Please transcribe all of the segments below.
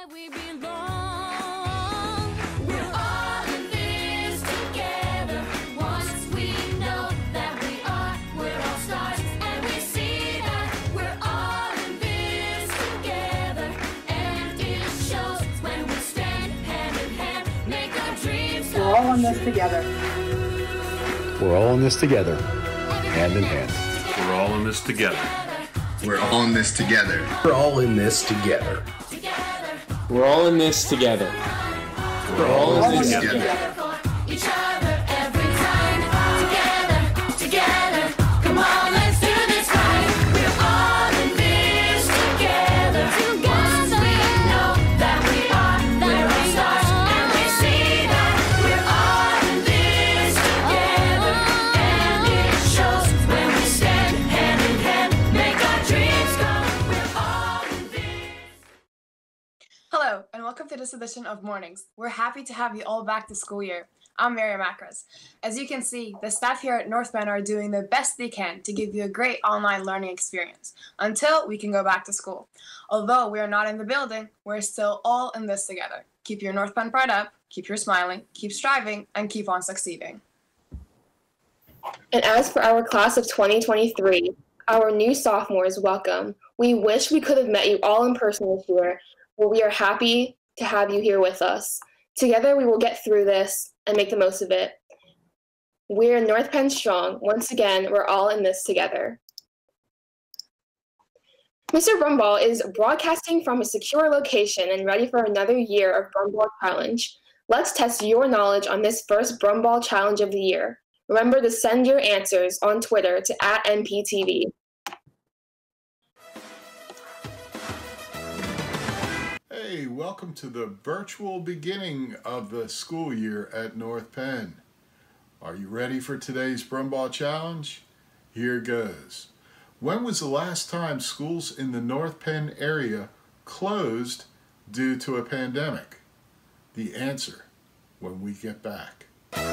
that we belong. We're all in this together. Once we know that we are, we're all stars, and we see that we're all in this together. And it shows when we stand hand in hand, make our dreams come true. We're all in this together. We're all in this together, hand in hand. We're all in this together. We're all in this together. We're all in this together. We're all in this together. We're all in this together. Each other every time. Together, together. Come on, let's do this right. We're all in this together. Once we know that we are, we're all stars, and we see that we're all in this together. And it shows when we stand hand in hand, make our dreams come. We're all in this. Hello, and welcome to this edition of Mornings. We're happy to have you all back this school year. I'm Miriam Akras. As you can see, the staff here at North Bend are doing the best they can to give you a great online learning experience until we can go back to school. Although we are not in the building, we're still all in this together. Keep your North Bend pride up, keep your smiling, keep striving, and keep on succeeding. And as for our class of 2023, our new sophomores, welcome. We wish we could have met you all in person this year, but we are happy to have you here with us. Together we will get through this and make the most of it. We're North Penn strong. Once again, we're all in this together. Mr. Brumball is broadcasting from a secure location and ready for another year of Brumball Challenge. Let's test your knowledge on this first Brumball Challenge of the year. Remember to send your answers on Twitter to @NPTV. Hey, welcome to the virtual beginning of the school year at North Penn. Are you ready for today's Brumball Challenge? Here goes. When was the last time schools in the North Penn area closed due to a pandemic? The answer when we get back.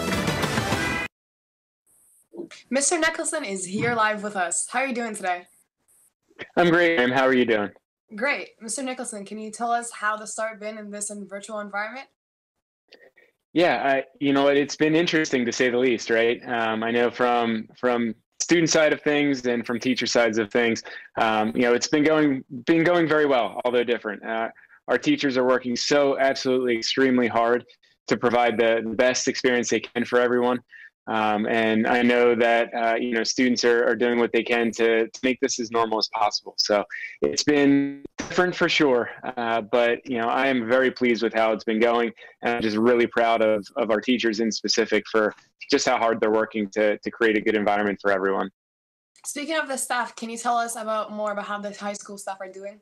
Mr. Nicholson is here live with us. How are you doing today? I'm great, ma'am. How are you doing? Great. Mr. Nicholson, can you tell us how the start been in this virtual environment? Yeah, it's been interesting to say the least, right? I know from student side of things and from teacher sides of things, it's been going very well, although different. Our teachers are working so absolutely extremely hard to provide the best experience they can for everyone. And I know that, students are doing what they can to make this as normal as possible. So it's been different for sure. But, I am very pleased with how it's been going. And I'm just really proud of our teachers in specific for just how hard they're working to create a good environment for everyone. Speaking of the staff, can you tell us more about how the high school staff are doing?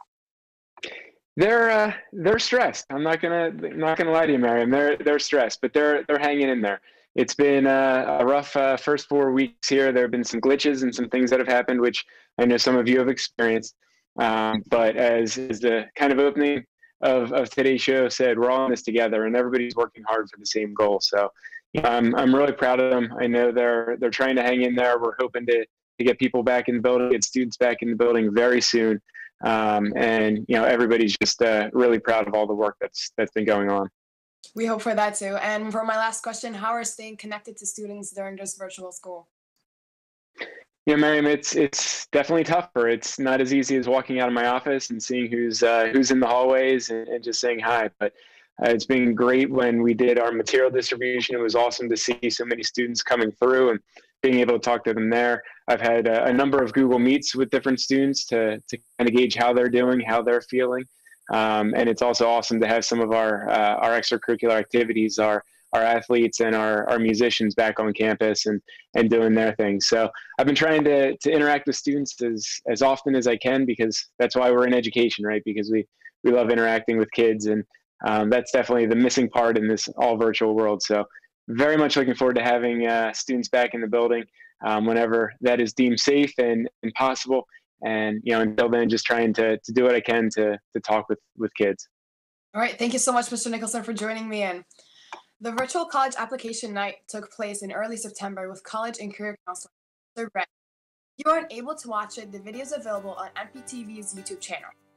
They're stressed. I'm not gonna lie to you, Mariam. They're stressed, but they're hanging in there. It's been a rough first 4 weeks here. There have been some glitches and some things that have happened, which I know some of you have experienced. But as the kind of opening of today's show said, we're all in this together, and everybody's working hard for the same goal. So I'm really proud of them. I know they're trying to hang in there. We're hoping to get people back in the building, get students back in the building very soon. And everybody's just really proud of all the work that's been going on. We hope for that too. And for my last question, how are staying connected to students during this virtual school? Yeah, Miriam, it's definitely tougher. It's not as easy as walking out of my office and seeing who's in the hallways and just saying hi. But it's been great when we did our material distribution. It was awesome to see so many students coming through and being able to talk to them there. I've had a number of Google Meets with different students to kind of gauge how they're doing, how they're feeling. And it's also awesome to have some of our extracurricular activities, our athletes and our musicians back on campus and doing their thing. So I've been trying to interact with students as often as I can, because that's why we're in education, right? Because we love interacting with kids, and that's definitely the missing part in this all virtual world. So very much looking forward to having students back in the building whenever that is deemed safe and possible. And until then, just trying to do what I can to talk with kids. All right, thank you so much, Mr. Nicholson, for joining me in. The virtual college application night took place in early September with college and career counselor Mr. Brett. If you aren't able to watch it, the video is available on NPTV's YouTube channel.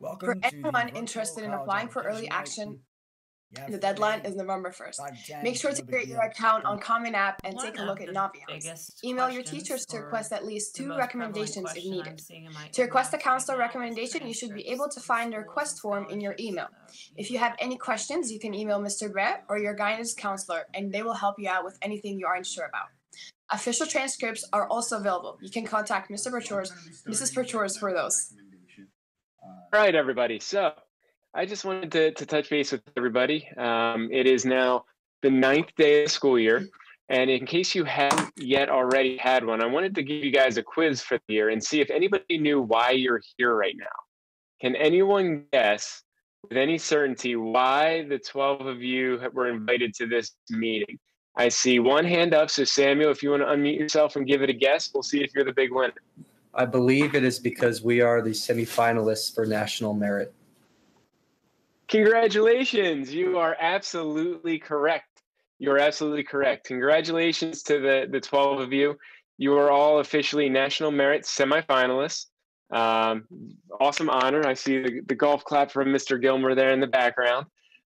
For anyone interested in applying for early action, the deadline is November 1st. Make sure to create your account on Common App and take a look at Naviance. Email your teachers to request at least 2 recommendations if needed. To request a counselor recommendation, you should be able to find the request form in your email. If you have any questions, you can email Mr. Brett or your guidance counselor, and they will help you out with anything you aren't sure about. Official transcripts are also available. You can contact Mr. Perchors, Mrs. Perchors for those. All right, everybody. So I just wanted to touch base with everybody. It is now the 9th day of the school year. And in case you haven't yet already had one, I wanted to give you guys a quiz for the year and see if anybody knew why you're here right now. Can anyone guess with any certainty why the 12 of you were invited to this meeting? I see one hand up. So Samuel, if you want to unmute yourself and give it a guess, we'll see if you're the big winner. I believe it is because we are the semifinalists for national merit. Congratulations. You are absolutely correct. You're absolutely correct. Congratulations to the 12 of you. You are all officially national merit semifinalists. Awesome honor. I see the golf clap from Mr. Gilmer there in the background.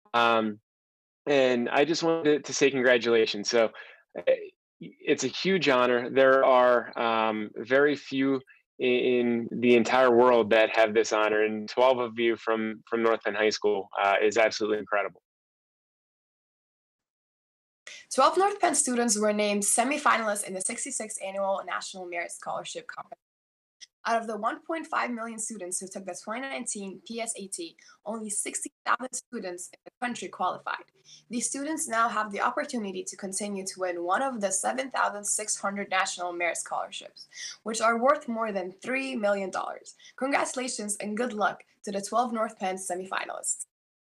And I just wanted to say congratulations. So it's a huge honor. There are very few in the entire world that have this honor, and 12 of you from North Penn High School is absolutely incredible. 12 North Penn students were named semifinalists in the 66th Annual National Merit Scholarship Competition. Out of the 1.5 million students who took the 2019 PSAT, only 60,000 students in the country qualified. These students now have the opportunity to continue to win one of the 7,600 National Merit Scholarships, which are worth more than $3 million. Congratulations and good luck to the 12 North Penn semifinalists.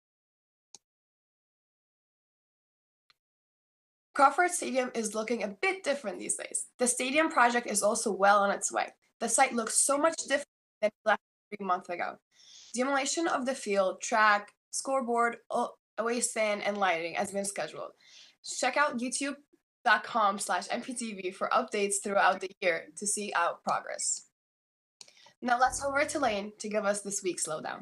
Crawford Stadium is looking a bit different these days. The stadium project is also well on its way. The site looks so much different than it left 3 months ago. Demolition of the field, track, scoreboard, away stand, and lighting has been scheduled. Check out youtube.com/NPTV for updates throughout the year to see our progress. Now let's over to Lane to give us this week's lowdown.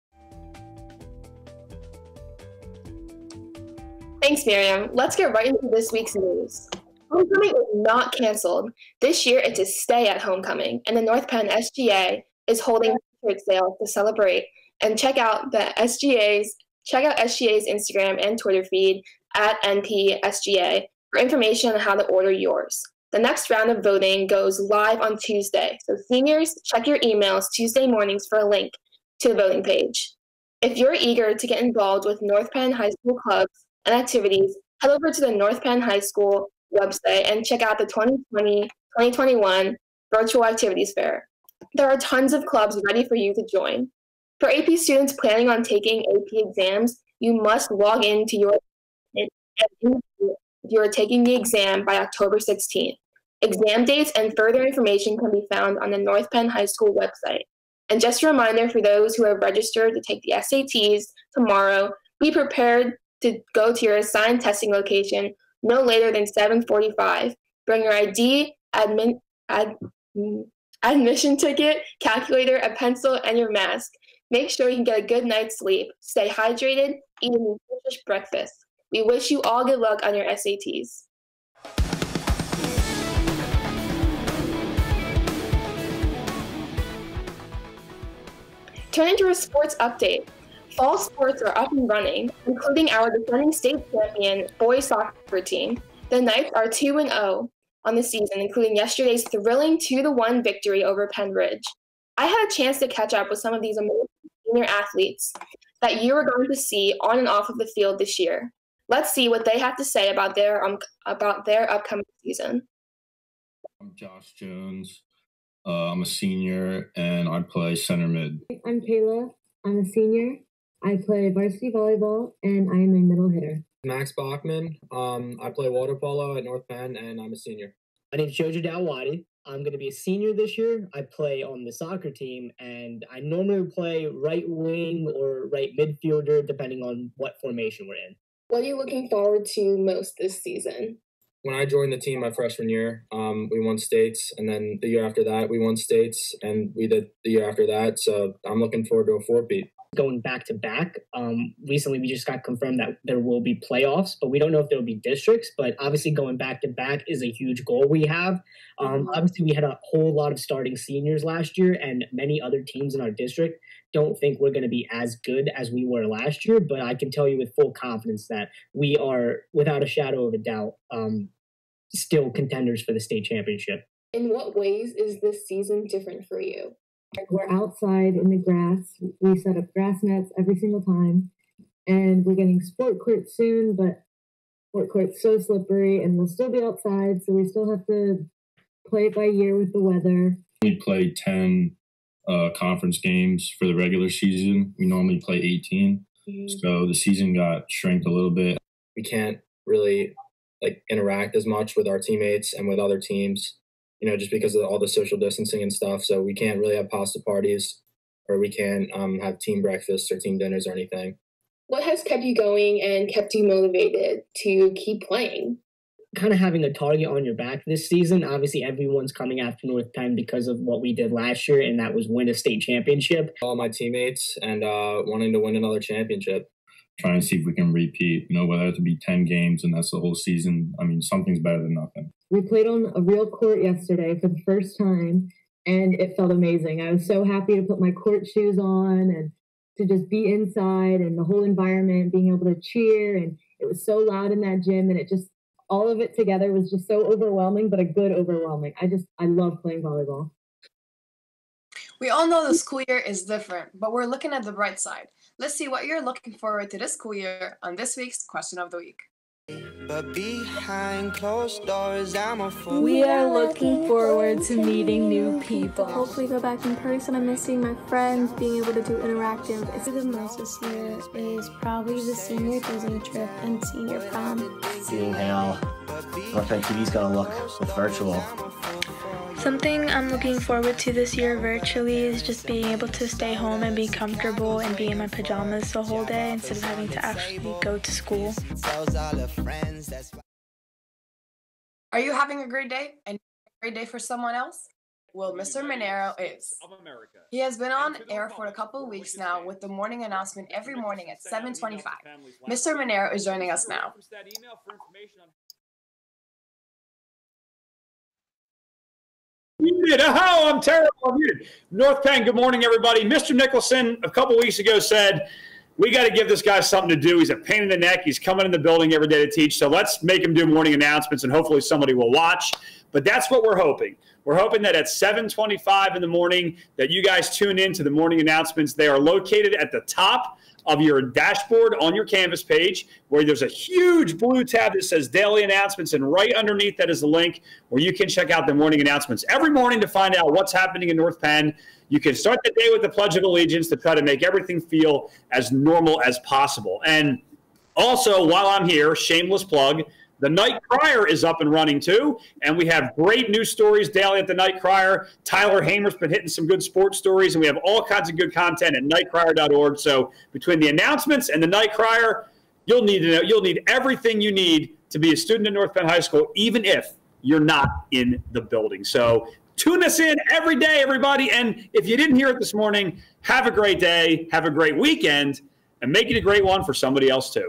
Thanks, Miriam. Let's get right into this week's news. Homecoming is not canceled. This year, it's a stay at homecoming, and the North Penn SGA is holding a t-shirt sale to celebrate. And check out SGA's Instagram and Twitter feed at NPSGA for information on how to order yours. The next round of voting goes live on Tuesday, so seniors, check your emails Tuesday mornings for a link to the voting page. If you're eager to get involved with North Penn High School clubs and activities, head over to the North Penn High School website and check out the 2020-2021 Virtual Activities Fair. There are tons of clubs ready for you to join. For AP students planning on taking AP exams, you must log into your if you are taking the exam by October 16th. Exam dates and further information can be found on the North Penn High School website. And just a reminder for those who have registered to take the SATs tomorrow, be prepared to go to your assigned testing location no later than 7:45. Bring your ID, admission ticket, calculator, a pencil, and your mask. Make sure you can get a good night's sleep. Stay hydrated, eat a nutritious breakfast. We wish you all good luck on your SATs. Turning to a sports update. Fall sports are up and running, including our defending state champion boys soccer team. The Knights are 2-0 on the season, including yesterday's thrilling 2-1 victory over Penn Ridge. I had a chance to catch up with some of these amazing senior athletes that you are going to see on and off of the field this year. Let's see what they have to say about their upcoming season. I'm Josh Jones. I'm a senior, and I play center mid. I'm Kayla. I'm a senior. I play varsity volleyball, and I am a middle hitter. Max Bachman. I play water polo at North Penn, and I'm a senior. My name is Jojo Dawadi. I'm going to be a senior this year. I play on the soccer team, and I normally play right wing or right midfielder, depending on what formation we're in. What are you looking forward to most this season? When I joined the team my freshman year, we won states, and then the year after that, we won states, and we did the year after that. So I'm looking forward to a four-peat. Going back to back, recently we just got confirmed that there will be playoffs, but we don't know if there will be districts. But obviously, going back to back is a huge goal we have. Obviously, we had a whole lot of starting seniors last year, and many other teams in our district don't think we're going to be as good as we were last year. But I can tell you with full confidence that we are, without a shadow of a doubt, still contenders for the state championship. In what ways is this season different for you? We're outside in the grass. We set up grass nets every single time. And we're getting sport courts soon, but sport court's so slippery and we'll still be outside, so we still have to play it by ear with the weather. We played 10 conference games for the regular season. We normally play 18. So the season got shrinked a little bit. We can't really interact as much with our teammates and with other teams, just because of all the social distancing and stuff. So we can't really have pasta parties, or we can't have team breakfasts or team dinners or anything. What has kept you going and kept you motivated to keep playing? Kind of having a target on your back this season. Obviously, everyone's coming after North Penn because of what we did last year, and that was win a state championship. All my teammates and wanting to win another championship. Trying to see if we can repeat, whether it to be 10 games and that's the whole season. I mean, something's better than nothing. We played on a real court yesterday for the first time, and it felt amazing. I was so happy to put my court shoes on and to just be inside and the whole environment, being able to cheer. And it was so loud in that gym, and all of it together was just so overwhelming, but a good overwhelming. I love playing volleyball. We all know the school year is different, but we're looking at the bright side. Let's see what you're looking forward to this school year on this week's Question of the Week. But behind closed doors, I'm a fool. We are looking forward to meeting new people. Hopefully go back in person. I'm missing my friends, being able to do interactive. It's the most this year is probably the senior Disney trip and senior prom. Seeing how North NPTV is going to look with virtual. Something I'm looking forward to this year virtually is just being able to stay home and be comfortable and be in my pajamas the whole day instead of having to actually go to school. Are you having a great day and a great day for someone else? Well, Mr. Monero is. He has been on air for a couple of weeks now with the morning announcement every morning at 7:25. Mr. Monero is joining us now. Muted. Oh, I'm terrible. I'm muted. North Penn, good morning, everybody. Mr. Nicholson, a couple weeks ago, said, we got to give this guy something to do. He's a pain in the neck. He's coming in the building every day to teach. So let's make him do morning announcements, and hopefully somebody will watch. But that's what we're hoping. We're hoping that at 7:25 in the morning that you guys tune in to the morning announcements. They are located at the top of your dashboard on your Canvas page, where there's a huge blue tab that says Daily Announcements, and right underneath that is a link where you can check out the morning announcements every morning to find out what's happening in North Penn. You can start the day with the Pledge of Allegiance to try to make everything feel as normal as possible. And also, while I'm here, shameless plug, the Night Crier is up and running too, and we have great news stories daily at the Night Crier. Tyler Hamer's been hitting some good sports stories, and we have all kinds of good content at nightcrier.org. So between the announcements and the Night Crier, you'll need everything you need to be a student at North Penn High School, even if you're not in the building. So tune us in every day, everybody. And if you didn't hear it this morning, have a great day, have a great weekend, and make it a great one for somebody else too.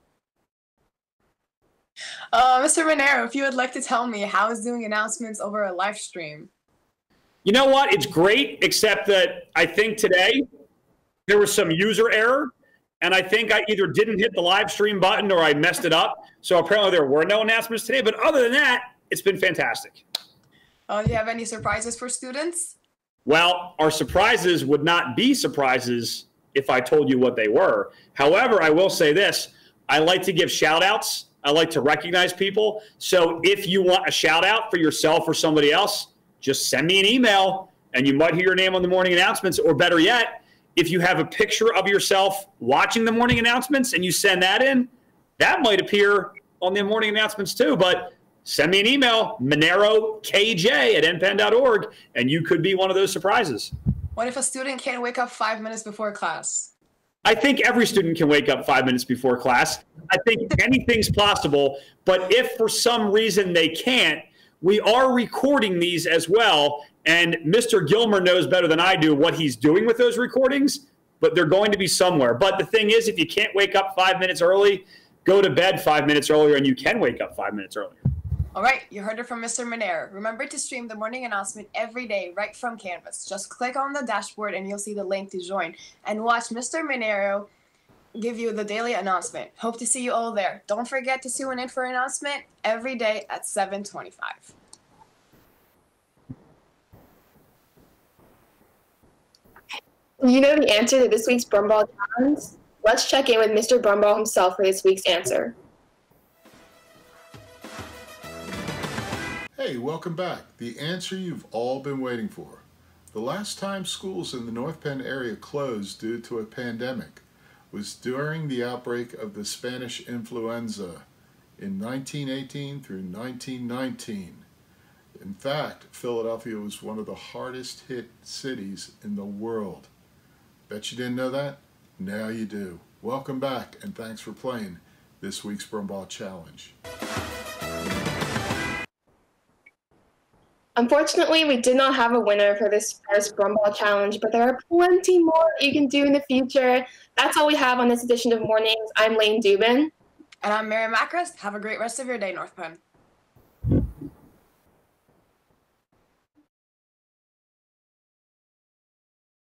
Mr. Monero, if you would like to tell me how is doing announcements over a live stream? You know what? It's great, except that I think today there was some user error, and I think I either didn't hit the live stream button or I messed it up. So apparently there were no announcements today. But other than that, it's been fantastic. Do you have any surprises for students? Well, our surprises would not be surprises if I told you what they were. However, I will say this. I like to give shout-outs. I like to recognize people. So if you want a shout out for yourself or somebody else, just send me an email and you might hear your name on the morning announcements. Or better yet, if you have a picture of yourself watching the morning announcements and you send that in, that might appear on the morning announcements too. But send me an email, monerokj@npenn.org, and you could be one of those surprises. What if a student can't wake up 5 minutes before class? I think every student can wake up 5 minutes before class. I think anything's possible, but if for some reason they can't, we are recording these as well, and Mr. Gilmer knows better than I do what he's doing with those recordings, but they're going to be somewhere. But the thing is, if you can't wake up 5 minutes early, go to bed 5 minutes earlier, and you can wake up 5 minutes earlier. All right, you heard it from Mr. Monero. Remember to stream the morning announcement every day right from Canvas. Just click on the dashboard and you'll see the link to join and watch Mr. Monero give you the daily announcement. Hope to see you all there. Don't forget to tune in for announcement every day at 7:25. You know the answer to this week's Brumball Challenge? Let's check in with Mr. Brumball himself for this week's answer. Hey, welcome back. The answer you've all been waiting for. The last time schools in the North Penn area closed due to a pandemic was during the outbreak of the Spanish influenza in 1918 through 1919. In fact, Philadelphia was one of the hardest hit cities in the world. Bet you didn't know that? Now you do. Welcome back, and thanks for playing this week's Brumball Challenge. Unfortunately, we did not have a winner for this first Brumball Challenge, but there are plenty more that you can do in the future. That's all we have on this edition of Mornings. I'm Lane Dubin. And I'm Mary Macris. Have a great rest of your day, North Penn.